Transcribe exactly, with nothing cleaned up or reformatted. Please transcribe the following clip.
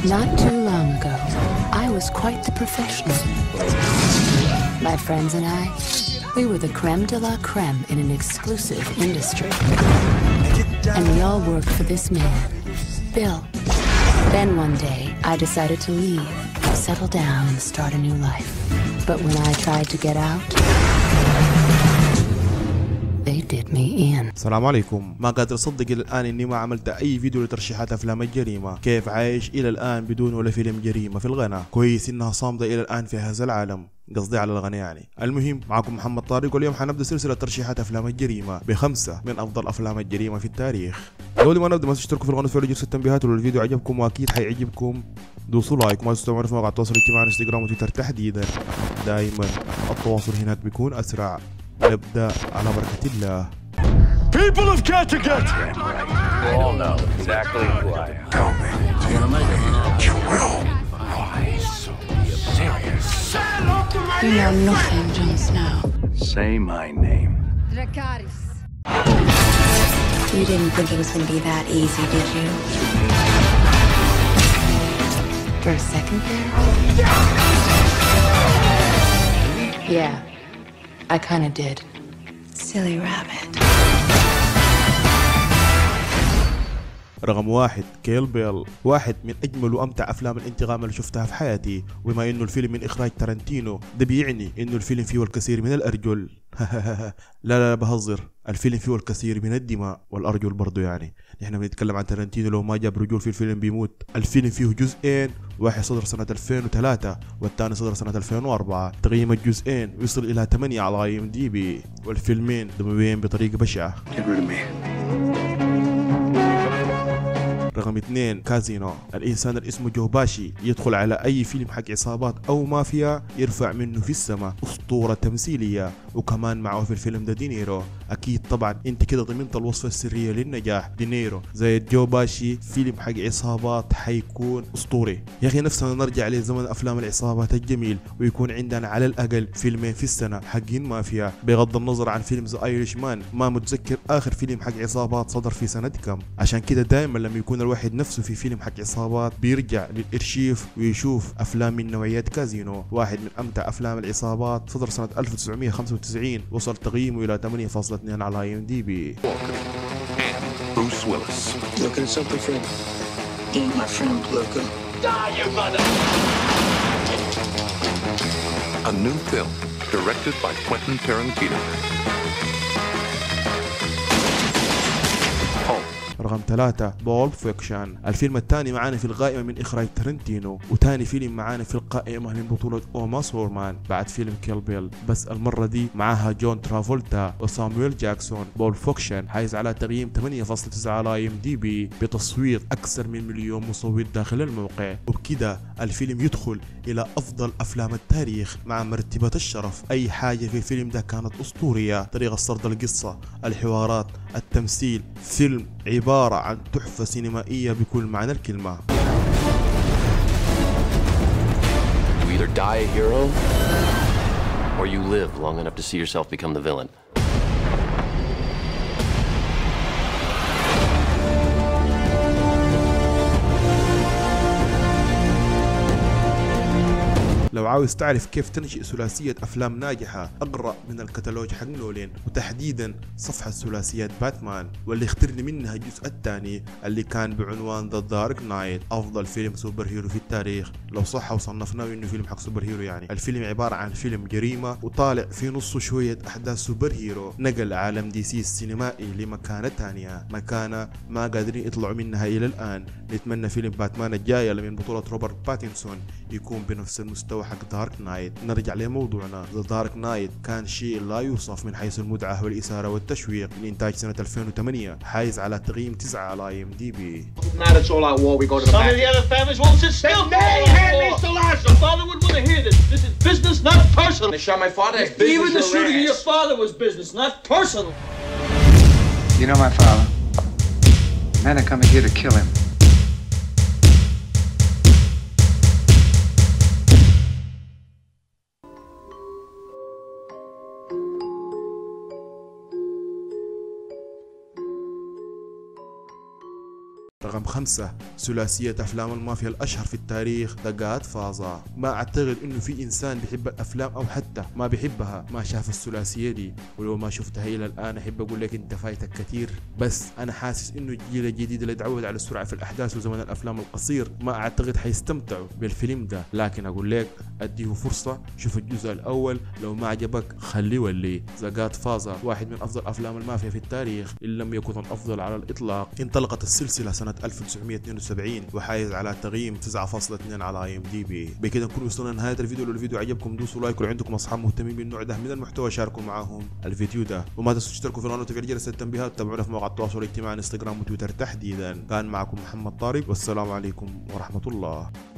Not too long ago, I was quite the professional. My friends and I, we were the creme de la creme in an exclusive industry. And we all worked for this man, Bill. Then one day, I decided to leave, settle down and start a new life. But when I tried to get out, they did me in. السلام عليكم. ما قادر اصدق الى الان اني ما عملت اي فيديو لترشيحات افلام الجريمه. كيف عايش الى الان بدون ولا فيلم جريمه في الغنى؟ كويس انها صامده الى الان في هذا العالم، قصدي على الغنى يعني. المهم، معكم محمد طارق، واليوم حنبدا سلسله ترشيحات افلام الجريمه بخمسه من افضل افلام الجريمه في التاريخ. قبل ما نبدا ما تشتركوا في القناه وتفعلوا جرس التنبيهات، ولو الفيديو عجبكم واكيد حيعجبكم دوسوا لايك، وما تنسوا تعملوا في مواقع التواصل الاجتماعي انستغرام وتويتر تحديدا، دائما التواصل هناك بيكون اسرع. نبدا على بركه الله. People of Kattegat! You all know exactly who I am. Tell me. You will. Why so serious? You know nothing, Jon Snow. Say my name. Dracarys. You didn't think it was going to be that easy, did you? For a second there? Yeah, I kind of did. Silly rabbit. رقم واحد، كيل بيل، واحد من اجمل وامتع افلام الانتقام اللي شفتها في حياتي. وبما انه الفيلم من اخراج تارانتينو، ده بيعني انه الفيلم فيه الكثير من الارجل. لا لا بهزر، الفيلم فيه الكثير من الدماء والارجل برضو. يعني نحن بنتكلم عن تارانتينو، لو ما جاب رجول في الفيلم بيموت. الفيلم فيه جزئين، واحد صدر سنة ألفين وثلاثة والثاني صدر سنة ألفين وأربعة. تقييم الجزئين يصل الى ثمانية على اي ام دي بي، والفيلمين دمويين بطريقة بشعة. رقم اثنين، كازينو. الانسان اللي اسمه جو باشي يدخل على اي فيلم حق عصابات او مافيا يرفع منه في السماء. اسطورة تمثيلية، وكمان معه في الفيلم ده دينيرو. اكيد طبعا انت كده ضمنت الوصفة السرية للنجاح. دينيرو زي جو باشي، فيلم حق عصابات حيكون اسطوري. يا اخي نفسنا نرجع لزمن افلام العصابات الجميل، ويكون عندنا على الاقل فيلمين في السنة حقين مافيا. بغض النظر عن فيلم ذا ايرش مان، ما متذكر اخر فيلم حق عصابات صدر في سنة كم. عشان كده دائما لما يكون الواحد نفسه في فيلم حق عصابات بيرجع للارشيف ويشوف افلام من نوعية كازينو، واحد من امتع افلام العصابات. صدر سنة ألف وتسعمية وخمسة وتسعين، وصل تقييمه الى ثمانية فاصلة اثنين على اي ام دي بي. Bruce Willis. Looking at something, friend? Ain't my friend Luca. Die, you mother! A new film directed by Quentin Tarantino. رقم ثلاثة، بول فيكشن. الفيلم الثاني معانا في القائمة من إخراج تارنتينو، وثاني فيلم معانا في القائمة من بطولة أوما ثورمان بعد فيلم كيل بيل، بس المرة دي معاها جون ترافولتا وسامويل جاكسون. بول فيكشن حايز على تقييم ثمانية فاصلة تسعة على اي ام دي بي بتصويت أكثر من مليون مصوت داخل الموقع. وبكده الفيلم يدخل إلى أفضل أفلام التاريخ مع مرتبة الشرف. أي حاجة في الفيلم ده كانت أسطورية، طريقة سرد القصة، الحوارات، التمثيل. فيلم عبارة عن تحفة سينمائية بكل معنى الكلمة. You either die a hero or you live long enough to see yourself become the villain. لو عاوز تعرف كيف تنشئ ثلاثية أفلام ناجحة، اقرأ من الكتالوج حق نولين، وتحديدا صفحة ثلاثيات باتمان، واللي اخترنا منها الجزء الثاني اللي كان بعنوان ذا دارك نايت، أفضل فيلم سوبر هيرو في التاريخ لو صح وصنفناه إنه فيلم حق سوبر هيرو. يعني الفيلم عبارة عن فيلم جريمة، وطالع في نصه شوية أحداث سوبر هيرو. نقل عالم دي سي السينمائي لمكانة ثانية، مكانة ما قادرين يطلعوا منها إلى الآن. نتمنى فيلم باتمان الجاي اللي من بطولة روبرت باتنسون يكون بنفس المستوى حق دارك نايت. نرجع لموضوعنا. ذا دارك نايت كان شيء لا يوصف من حيث المتعة والإثارة والتشويق. من إنتاج سنة ألفين وثمانية، حايز على تقييم تسعة على اي ام دي بي. Now that's all out war, we go to the Some of the other families won't sit still. They hand me Solasha. Your father would want to hear this. This is business, not personal. They shot my father. Even the shooting of your father was business, not personal. You know my father. Men are coming here to kill him. رقم رقم خمسة، ثلاثية أفلام المافيا الأشهر في التاريخ The Godfather. ما أعتقد إنه في إنسان بيحب الأفلام أو حتى ما بيحبها ما شاف الثلاثية دي، ولو ما شفتها إلى الآن أحب أقول لك أنت فايتك كثير. بس أنا حاسس إنه الجيل الجديد اللي تعود على السرعة في الأحداث وزمن الأفلام القصير ما أعتقد حيستمتعوا بالفيلم ده، لكن أقول لك أديه فرصة، شوف الجزء الأول، لو ما عجبك خليه ولي. The Godfather واحد من أفضل أفلام المافيا في التاريخ إن لم يكن الأفضل على الإطلاق. انطلقت السلسلة سنة ألف وتسعمية اثنين وسبعين وحايز على تقييم تسعة فاصلة اثنين على اي ام دي بي. بكده نكون وصلنا لنهاية الفيديو. لو الفيديو عجبكم دوسوا لايك، ولو عندكم أصحاب مهتمين بالنوع ده من المحتوى شاركوا معاهم الفيديو ده، وما تنسوا تشتركوا في القناة وتفعيل جرس التنبيهات. تابعونا في مواقع التواصل الاجتماعي انستغرام وتويتر تحديدا. كان معكم محمد طارق، والسلام عليكم ورحمة الله.